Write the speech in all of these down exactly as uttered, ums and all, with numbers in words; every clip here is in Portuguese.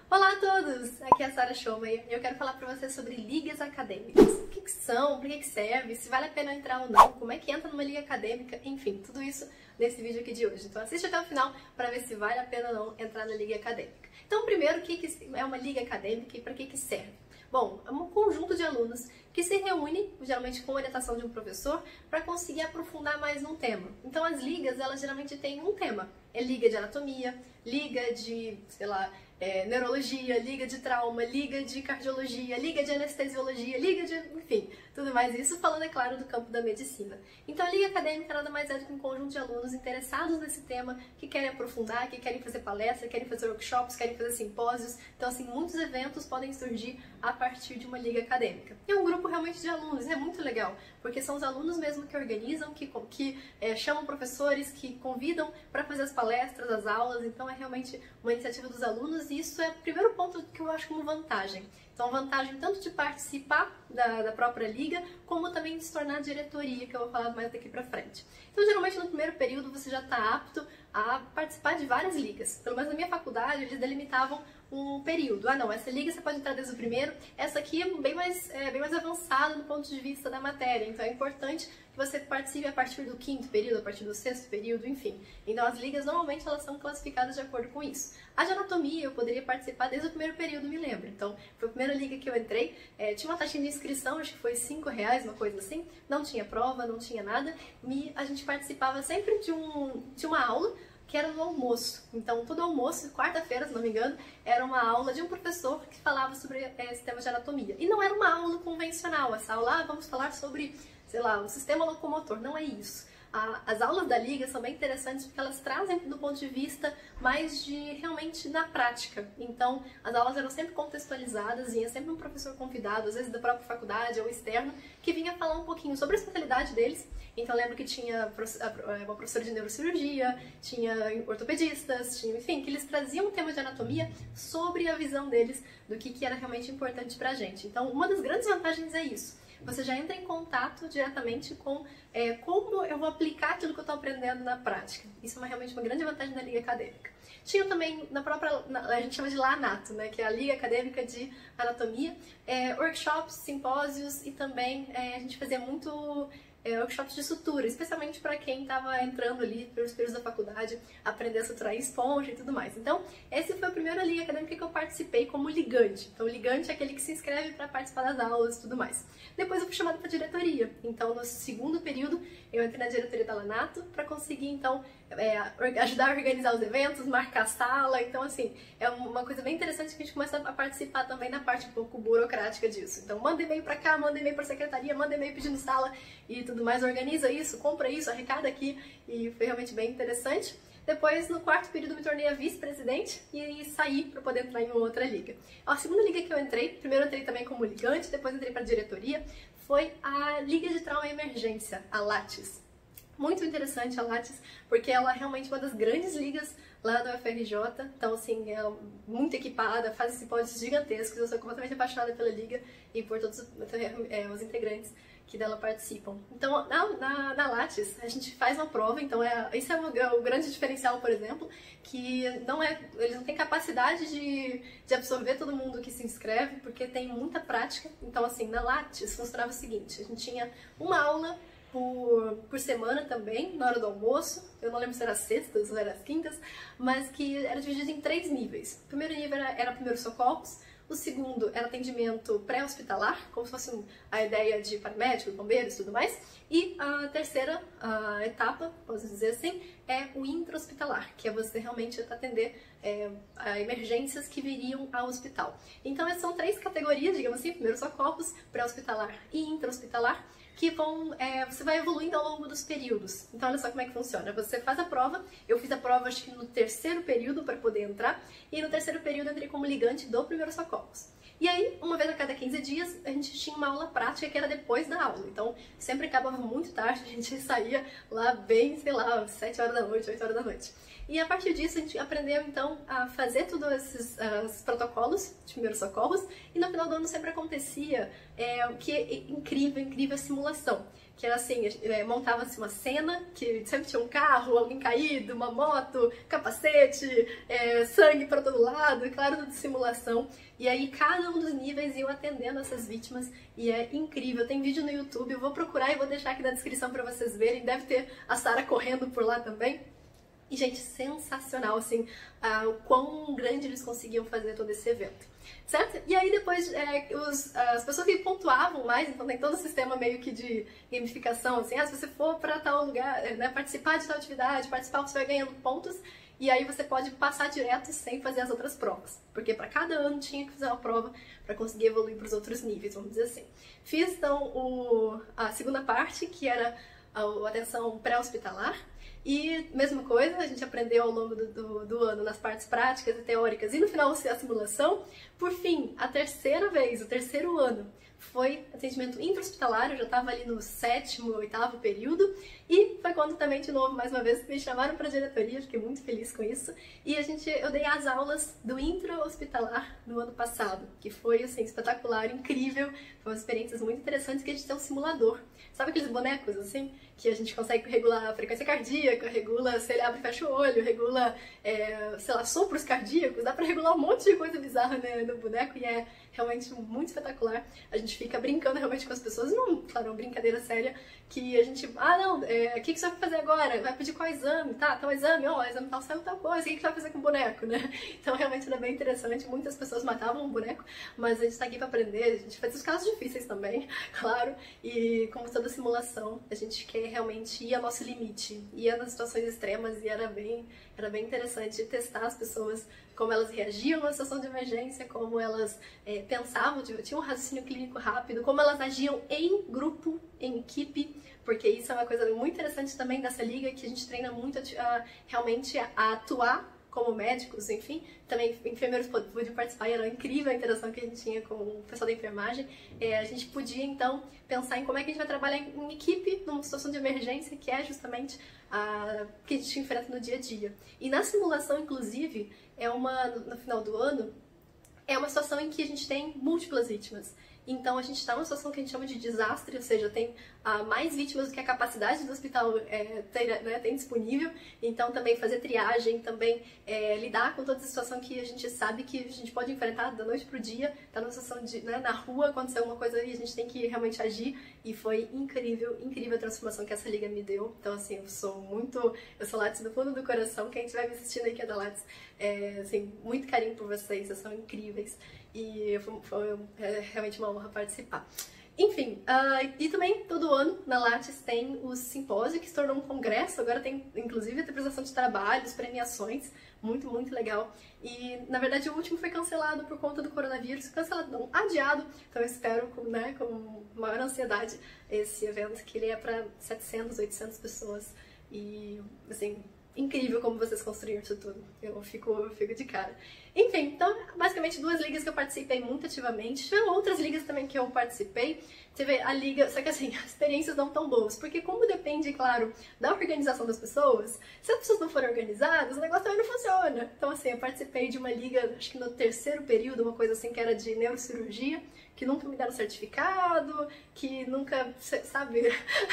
Olá a todos! Aqui é a Sara Schomer e eu quero falar para vocês sobre ligas acadêmicas. O que, que são, para que, que serve, se vale a pena entrar ou não, como é que entra numa liga acadêmica, enfim, tudo isso nesse vídeo aqui de hoje. Então assiste até o final para ver se vale a pena ou não entrar na liga acadêmica. Então primeiro, o que, que é uma liga acadêmica e para que, que serve? Bom, é um conjunto de alunos que se reúne, geralmente com orientação de um professor, para conseguir aprofundar mais num tema. Então as ligas, elas geralmente têm um tema. É liga de anatomia, liga de, sei lá, é, neurologia, liga de trauma, liga de cardiologia, liga de anestesiologia, liga de, enfim, tudo mais isso, falando, é claro, do campo da medicina. Então a liga acadêmica nada mais é do que um conjunto de alunos interessados nesse tema, que querem aprofundar, que querem fazer palestra, querem fazer workshops, querem fazer simpósios. Então, assim, muitos eventos podem surgir a partir de uma liga acadêmica. É um grupo realmente de alunos, é muito legal, porque são os alunos mesmo que organizam, que, que é, chamam professores, que convidam para fazer as palestras, as aulas. Então é realmente uma iniciativa dos alunos e isso é o primeiro ponto que eu acho como vantagem. Então vantagem tanto de participar da, da própria liga, como também de se tornar diretoria, que eu vou falar mais daqui pra frente. Então geralmente no primeiro período você já está apto a participar de várias ligas. Pelo menos na minha faculdade eles delimitavam um período. Ah não, essa liga você pode entrar desde o primeiro, essa aqui é bem mais, é, bem mais avançada do ponto de vista da matéria, então é importante que você participe a partir do quinto período, a partir do sexto período, enfim. Então as ligas normalmente elas são classificadas de acordo com isso. A de anatomia eu poderia participar desde o primeiro período, me lembro. Então foi a primeira liga que eu entrei, é, tinha uma taxinha de inscrição, acho que foi cinco reais, uma coisa assim, não tinha prova, não tinha nada, e a gente participava sempre de, um, de uma aula, que era no almoço. Então, todo almoço, quarta-feira, se não me engano, era uma aula de um professor que falava sobre é, sistemas de anatomia. E não era uma aula convencional, essa aula, ah, vamos falar sobre, sei lá, o sistema locomotor. Não é isso. A, as aulas da liga são bem interessantes porque elas trazem do ponto de vista mais de realmente na prática. Então, as aulas eram sempre contextualizadas, vinha sempre um professor convidado, às vezes da própria faculdade ou externo, que vinha falar um pouquinho sobre a especialidade deles. Então, eu lembro que tinha uma professora de neurocirurgia, tinha ortopedistas, tinha, enfim, que eles traziam um tema de anatomia sobre a visão deles do que, que era realmente importante pra gente. Então, uma das grandes vantagens é isso. Você já entra em contato diretamente com é, como eu vou aplicar aquilo que eu estou aprendendo na prática. Isso é uma, realmente uma grande vantagem da liga acadêmica. Tinha também, na própria, na, a gente chama de LAANATO, né, que é a Liga Acadêmica de Anatomia, é, workshops, simpósios e também é, a gente fazia muito é, workshops de sutura, especialmente para quem estava entrando ali pelos períodos da faculdade, aprender a suturar em esponja e tudo mais. Então, esse foi a primeira liga acadêmica que eu participei como ligante. Então, o ligante é aquele que se inscreve para participar das aulas e tudo mais. Depois eu fui chamada para diretoria. Então, no segundo período, eu entrei na diretoria da LAANATO para conseguir, então, é, ajudar a organizar os eventos, marcar a sala. Então, assim, é uma coisa bem interessante que a gente começa a participar também na parte um pouco burocrática disso. Então, manda e-mail para cá, manda e-mail para a secretaria, manda e-mail pedindo sala e tudo mais, organiza isso, compra isso, arrecada aqui, e foi realmente bem interessante. Depois, no quarto período, me tornei a vice-presidente e saí para poder entrar em uma outra liga. A segunda liga que eu entrei, primeiro eu entrei também como ligante, depois entrei para a diretoria, foi a Liga de Trauma e Emergência, a LAATES. Muito interessante a LAATES, porque ela é realmente uma das grandes ligas lá do U F R J, então assim, é muito equipada, faz simpósios gigantescos, eu sou completamente apaixonada pela liga e por todos é, os integrantes que dela participam. Então, na, na, na LAATES, a gente faz uma prova, então é, isso é o, o grande diferencial, por exemplo, que não é, eles não têm capacidade de, de absorver todo mundo que se inscreve, porque tem muita prática. Então, assim, na LAATES funcionava o seguinte, a gente tinha uma aula Por, por semana também, na hora do almoço, eu não lembro se era sextas ou era quintas, mas que era dividido em três níveis. O primeiro nível era, era primeiros socorros, o segundo era atendimento pré-hospitalar, como se fosse a ideia de paramédico, bombeiros e tudo mais, e a terceira a etapa, posso dizer assim, é o intra-hospitalar, que é você realmente atender é, a emergências que viriam ao hospital. Então essas são três categorias, digamos assim, primeiros socorros, pré-hospitalar e intra-hospitalar, que vão, é, você vai evoluindo ao longo dos períodos. Então olha só como é que funciona. Você faz a prova, eu fiz a prova acho que no terceiro período para poder entrar, e no terceiro período eu entrei como ligante do primeiro socorros. E aí, uma vez a cada quinze dias, a gente tinha uma aula prática que era depois da aula. Então, sempre acabava muito tarde, a gente saía lá bem, sei lá, sete horas da noite, oito horas da noite. E a partir disso, a gente aprendeu, então, a fazer todos esses uh, protocolos de primeiros socorros. E no final do ano sempre acontecia é, o que é incrível, incrível, a simulação simulação. Que era assim, é, montava-se uma cena, que sempre tinha um carro, alguém caído, uma moto, capacete, é, sangue para todo lado, claro, tudo de simulação. E aí cada um dos níveis iam atendendo essas vítimas e é incrível. Tem vídeo no YouTube, eu vou procurar e vou deixar aqui na descrição para vocês verem. Deve ter a Sarah correndo por lá também. E, gente, sensacional, assim, uh, o quão grande eles conseguiam fazer todo esse evento, certo? E aí depois, é, os, as pessoas que pontuavam mais, então tem todo o sistema meio que de gamificação, assim, ah, se você for para tal lugar, né, participar de tal atividade, participar, você vai ganhando pontos, e aí você pode passar direto sem fazer as outras provas, porque para cada ano tinha que fazer uma prova para conseguir evoluir para os outros níveis, vamos dizer assim. Fiz, então, o, a segunda parte, que era a, a atenção pré-hospitalar. E mesma coisa, a gente aprendeu ao longo do, do, do ano nas partes práticas e teóricas e no final a simulação. Por fim, a terceira vez, o terceiro ano, foi atendimento intra-hospitalar, eu já estava ali no sétimo, oitavo período, e foi quando também, de novo, mais uma vez, me chamaram para a diretoria, fiquei muito feliz com isso, e a gente, eu dei as aulas do intra-hospitalar no ano passado, que foi, assim, espetacular, incrível, foi uma experiência muito interessante, que a gente tem um simulador. Sabe aqueles bonecos, assim, que a gente consegue regular a frequência cardíaca, regula se ele abre e fecha o olho, regula, é, sei lá, sopros cardíacos, dá pra regular um monte de coisa bizarra, né, no boneco, e é realmente muito espetacular. A gente fica brincando realmente com as pessoas, não, claro, uma brincadeira séria, que a gente, ah, não, é, o que, que você vai fazer agora? Vai pedir qual exame? Tá, tal exame, ó, exame tal, saiu tal coisa, o que, que você vai fazer com o boneco, né? Então, realmente era bem interessante, muitas pessoas matavam o boneco, mas a gente tá aqui pra aprender, a gente faz os casos difíceis também, claro, e como toda simulação, a gente quer realmente ir ao nosso limite, ia nas situações extremas, e era bem, era bem interessante testar as pessoas, como elas reagiam na situação de emergência, como elas é, pensavam, tinham um raciocínio clínico rápido, como elas agiam em grupo, em equipe, porque isso é uma coisa muito interessante também dessa liga, que a gente treina muito a, a, realmente a, a atuar como médicos, enfim, também enfermeiros podiam participar e era incrível a interação que a gente tinha com o pessoal da enfermagem. É, a gente podia, então, pensar em como é que a gente vai trabalhar em equipe numa situação de emergência, que é justamente a que a gente enfrenta no dia a dia. E na simulação, inclusive, é uma, no final do ano, é uma situação em que a gente tem múltiplas vítimas. Então a gente está numa situação que a gente chama de desastre, ou seja, tem ah, mais vítimas do que a capacidade do hospital é, tem, né, tem disponível. Então também fazer triagem, também é, lidar com toda a situação que a gente sabe que a gente pode enfrentar da noite pro dia, tá numa situação de, né, na rua, aconteceu alguma coisa e a gente tem que realmente agir. E foi incrível, incrível a transformação que essa liga me deu. Então assim, eu sou muito, eu sou Lattes do fundo do coração, quem estiver me assistindo aí que é da Lattes, é, assim, muito carinho por vocês, vocês são incríveis. E foi, foi é, realmente uma honra participar. Enfim, uh, e também todo ano na Lattes tem o simpósio, que se tornou um congresso, agora tem inclusive a apresentação de trabalhos, premiações, muito, muito legal. E na verdade o último foi cancelado por conta do coronavírus, cancelado não, adiado, então eu espero com, né, com maior ansiedade esse evento, que ele é para setecentas, oitocentas pessoas e assim, incrível como vocês construíram isso tudo. Eu fico, eu fico de cara. Enfim, então, basicamente duas ligas que eu participei muito ativamente. Tiveram outras ligas também que eu participei. Teve a liga, só que assim, as experiências não tão boas. Porque como depende, claro, da organização das pessoas, se as pessoas não forem organizadas, o negócio também não funciona. Então assim, eu participei de uma liga, acho que no terceiro período, uma coisa assim que era de neurocirurgia, que nunca me deram certificado, que nunca, sabe,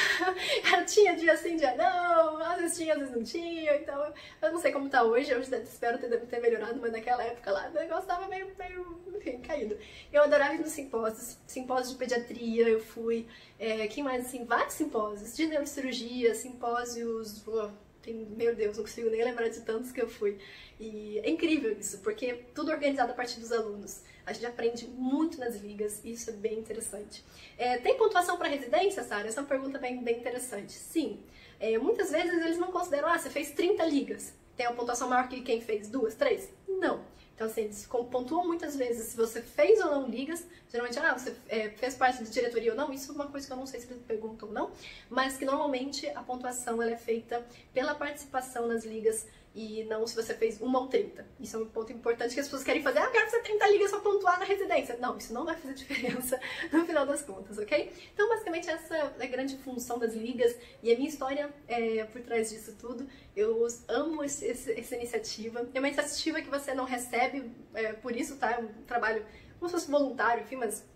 tinha dia sim, dia não, às vezes tinha, às vezes não tinha, então eu não sei como tá hoje, eu espero ter, ter melhorado, mas naquela época lá o negócio tava meio, meio enfim, caído. Eu adorava ir nos simpósios, simpósios de pediatria, eu fui, é, quem mais, assim, vários simpósios, de neurocirurgia, simpósios, oh, tem, meu Deus, não consigo nem lembrar de tantos que eu fui. E é incrível isso, porque tudo organizado a partir dos alunos. A gente aprende muito nas ligas e isso é bem interessante. É, tem pontuação para residência, Sarah? Essa é uma pergunta bem, bem interessante. Sim. É, muitas vezes eles não consideram, ah, você fez trinta ligas. Tem uma pontuação maior que quem fez duas, três? Não. Então, assim, eles pontuam muitas vezes se você fez ou não ligas. Geralmente, ah, você é, fez parte de diretoria ou não. Isso é uma coisa que eu não sei se eles perguntam ou não. Mas que normalmente a pontuação ela é feita pela participação nas ligas e não se você fez uma ou trinta. Isso é um ponto importante que as pessoas querem fazer. Ah, eu quero fazer trinta ligas pra pontuar na residência. Não, isso não vai fazer diferença no final das contas, ok? Então, basicamente, essa é a grande função das ligas e a minha história é por trás disso tudo. Eu amo esse, esse, essa iniciativa. É uma iniciativa que você não recebe é, por isso, tá? É um trabalho como se fosse voluntário, enfim, mas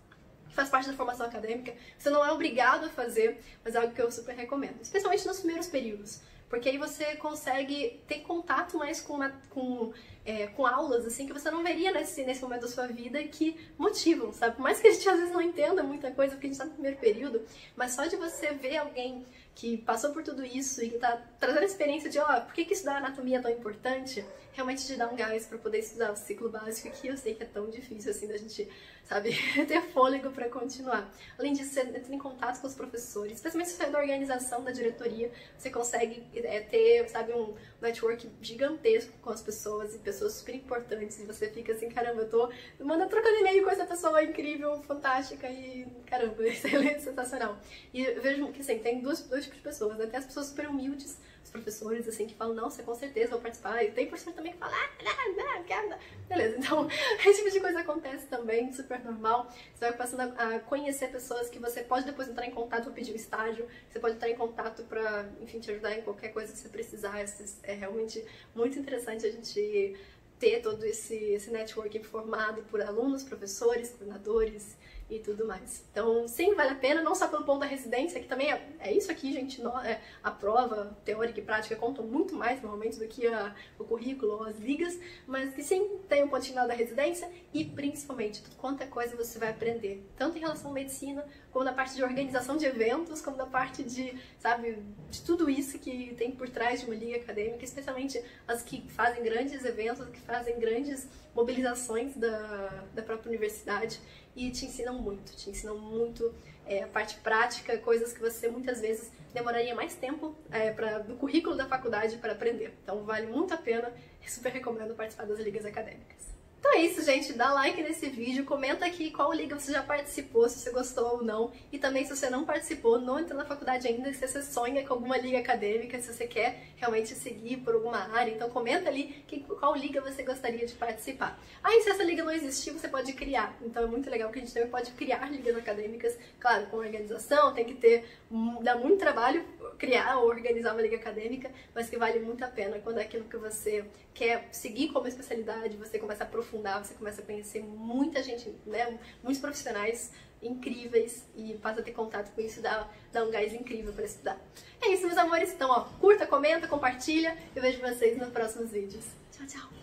que faz parte da formação acadêmica. Você não é obrigado a fazer, mas é algo que eu super recomendo, especialmente nos primeiros períodos. Porque aí você consegue ter contato mais com, uma, com, é, com aulas, assim, que você não veria nesse, nesse momento da sua vida que motivam, sabe? Por mais que a gente às vezes não entenda muita coisa, porque a gente tá no primeiro período, mas só de você ver alguém que passou por tudo isso e que tá trazendo a experiência de, ó, por que que estudar anatomia é tão importante, realmente te dá um gás pra poder estudar o ciclo básico, que eu sei que é tão difícil, assim, da gente, sabe, ter fôlego pra continuar. Além disso, você entra em contato com os professores, especialmente se você é da organização, da diretoria, você consegue é, ter, sabe, um network gigantesco com as pessoas e pessoas super importantes, e você fica assim, caramba, eu tô manda trocando e-mail com essa pessoa incrível, fantástica e, caramba, excelente, sensacional. E eu vejo que, assim, tem dois, dois tipos de pessoas, né? Tem as pessoas super humildes, os professores, assim, que falam, não, você com certeza vai participar, e tem professor também que fala, ah, não, não, quero não. Beleza, então, esse tipo de coisa acontece também, super normal. Você vai passando a conhecer pessoas que você pode depois entrar em contato para pedir um estágio, você pode entrar em contato para, enfim, te ajudar em qualquer coisa que você precisar. É realmente muito interessante a gente ter todo esse, esse networking formado por alunos, professores, coordenadores e tudo mais. Então, sim, vale a pena, não só pelo ponto da residência, que também é, é isso aqui, gente, não, é, a prova teórica e prática contam muito mais, normalmente, do que a, o currículo ou as ligas, mas que sim, tem o pontinho final da residência e, principalmente, quanta coisa você vai aprender, tanto em relação à medicina, como na parte de organização de eventos, como na parte de, sabe, de tudo isso que tem por trás de uma liga acadêmica, especialmente as que fazem grandes eventos, que fazem grandes mobilizações da, da própria universidade e te ensinam muito, te ensinam muito é, a parte prática, coisas que você muitas vezes demoraria mais tempo é, pra, do currículo da faculdade para aprender. Então vale muito a pena, super recomendo participar das ligas acadêmicas. Então é isso, gente. Dá like nesse vídeo, comenta aqui qual liga você já participou, se você gostou ou não. E também, se você não participou, não entrou na faculdade ainda, se você sonha com alguma liga acadêmica, se você quer realmente seguir por alguma área, então comenta ali que, qual liga você gostaria de participar. Aí, se essa liga não existir, você pode criar. Então é muito legal que a gente também pode criar ligas acadêmicas, claro, com organização, tem que ter, dá muito trabalho criar ou organizar uma liga acadêmica, mas que vale muito a pena quando é aquilo que você quer seguir como especialidade, você começa a aprofundar, você começa a conhecer muita gente, né, muitos profissionais incríveis e passa a ter contato com isso, dá, dá um gás incrível para estudar. É isso, meus amores. Então, ó, curta, comenta, compartilha. Eu vejo vocês nos próximos vídeos. Tchau, tchau!